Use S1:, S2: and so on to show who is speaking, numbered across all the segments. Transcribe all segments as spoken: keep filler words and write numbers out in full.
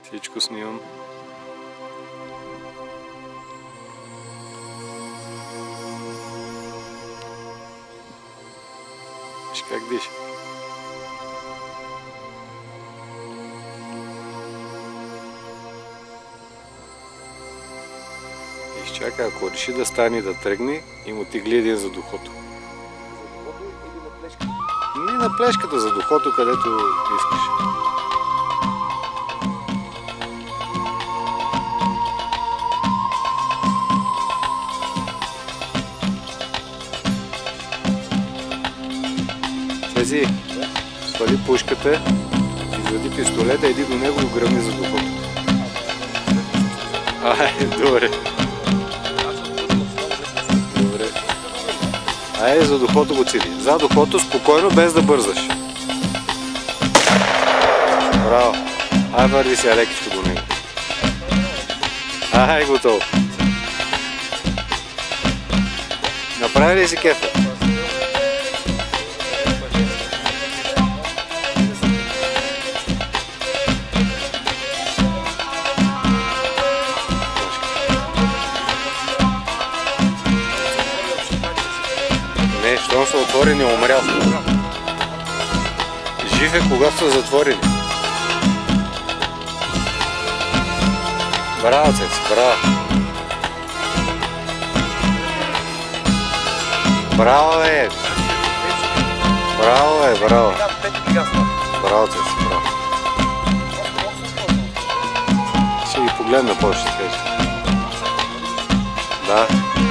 S1: Всичко снимам. Виж как диша. Изчака, ако реши да стане да тръгне и му тегли един за духото.
S2: За духото или на плешката?
S1: Не на плешката, за духото, където искаш. Слези, свали пушката, извади пистолета, иди до него и гръмни за духото. Ай, добре. Добре. Ай, за духото го цели. За духото спокойно, без да бързаш. Браво. Ай, върви сега лекичко до него. Ай, готово. Направи ли си кефа? Не, щом са отворени, умрял. Жив е, когато са затворени. Браво, цец, браво. Браво, е. Браво, е, браво. Браво, цец, браво. Ще ги погледна повече, ще кажа. Да.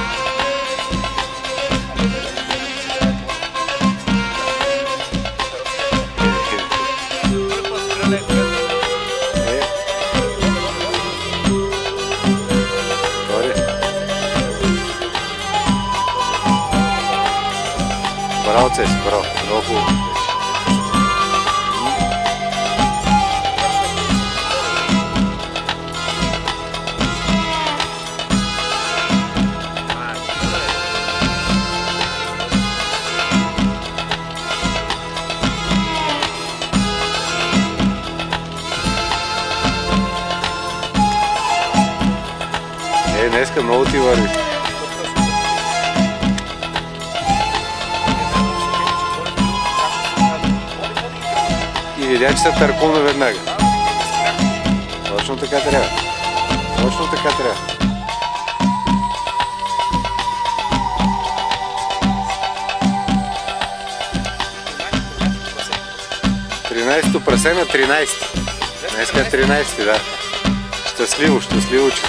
S1: Браво, Цес, браво, много хубаво. Е, днеска много ти върви. И видя, че се търкуна веднага. Точно така трябва. Точно така трябва. тринайсето прасе на тринайсети. Днеска е тринайсети, да. Щастливо, щастливо число.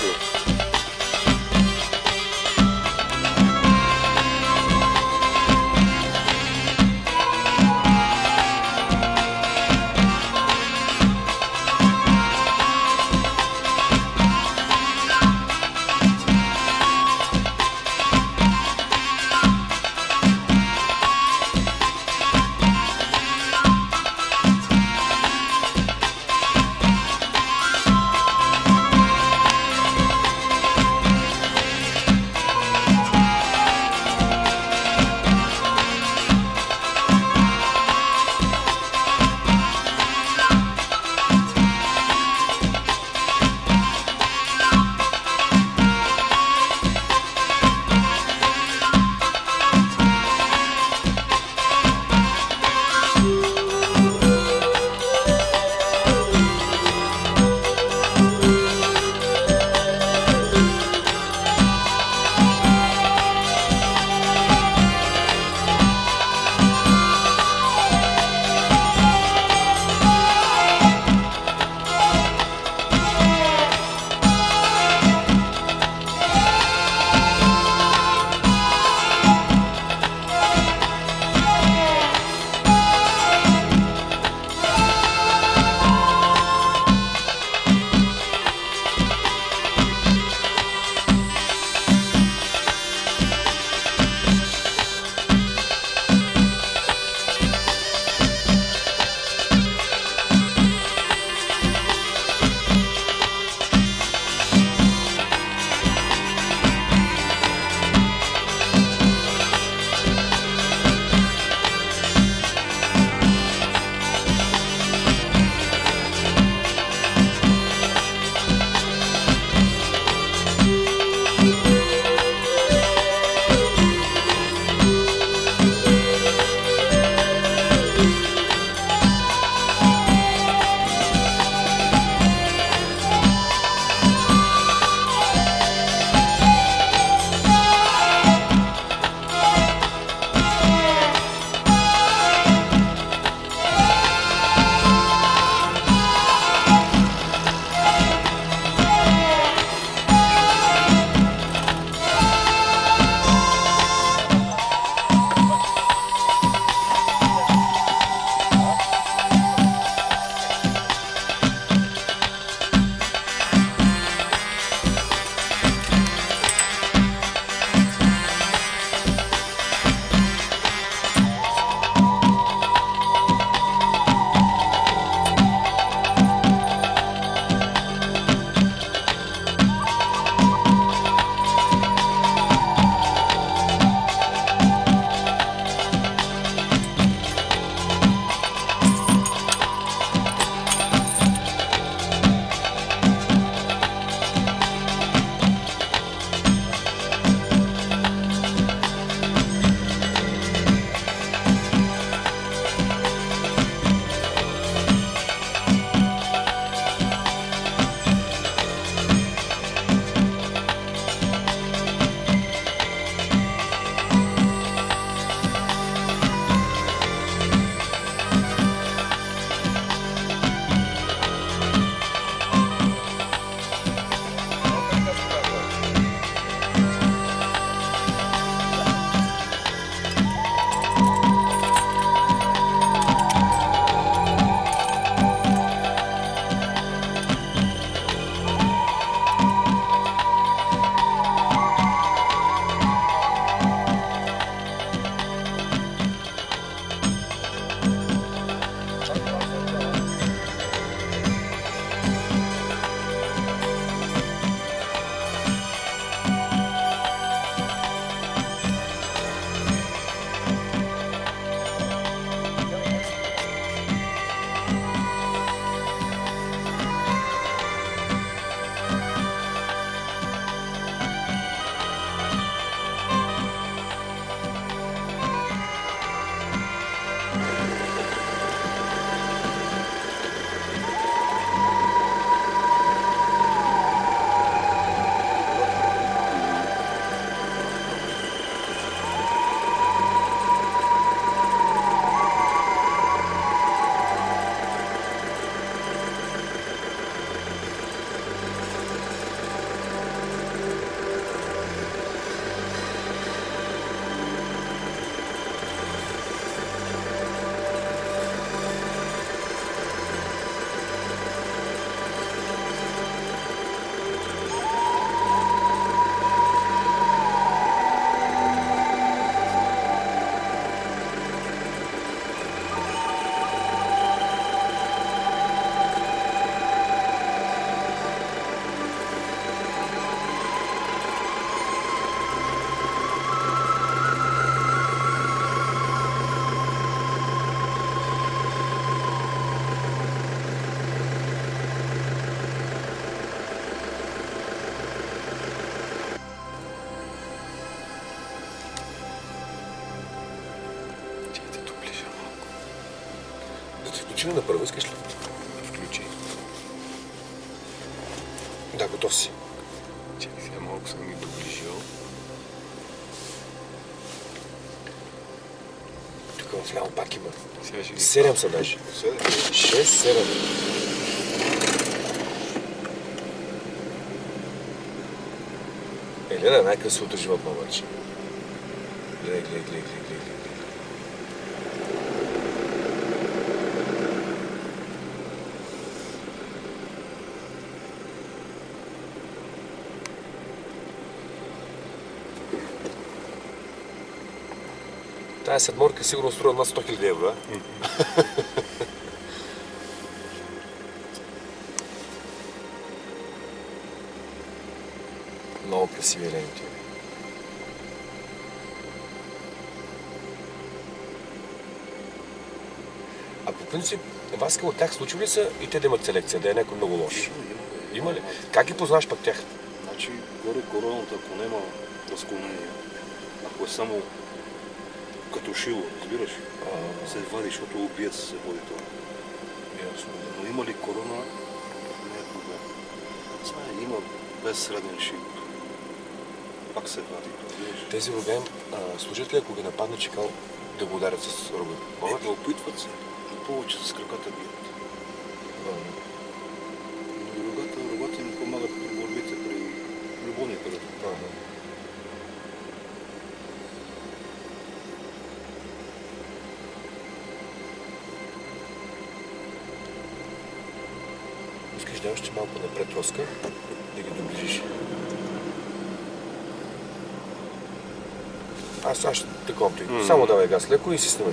S2: Включи на първо, искаш ли?
S1: Включи.
S2: Да, готов си.
S1: Чакай сега малко съм ги доближил.
S2: Тук вляво пак има.
S1: Сега ще ги...
S2: Седем са даже.
S1: Седем?
S2: Шест, седем. Елена е най-красивото животно обаче. Гледай, гледай, гледай, гледай, гледай. Тая седморка сигурно струва над сто хиляди евро, а? Много красиви елени тя. А по принцип, Васка от тях случва ли са и те да имат селекция, да е някой много лош? Има ли? Как ги познаш пък тях?
S3: Значи, горе короната, ако няма разклонение, ако е само като шило, разбираш, се вади, защото убиец се води това.
S2: Ясно.
S3: Но има ли корона, не е проблем. Знае, има без среден шил. Пак се вади, разбираш.
S2: Тези рогем служат ли, ако ги нападне чекал, да го ударят с рога?
S3: Могат да опитват се, но повече с краката бият. Но рогата, рогата им помагат при борбите, при любовния период.
S2: Искаш да още малко напред лоска, да ги доближиш. Аз аз ще такова ти. Mm-hmm. Само давай газ леко и си снимай.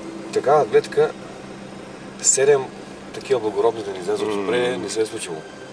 S2: Такава гледка, седем такива благородни да ни излязат mm-hmm. добре, не се е случило.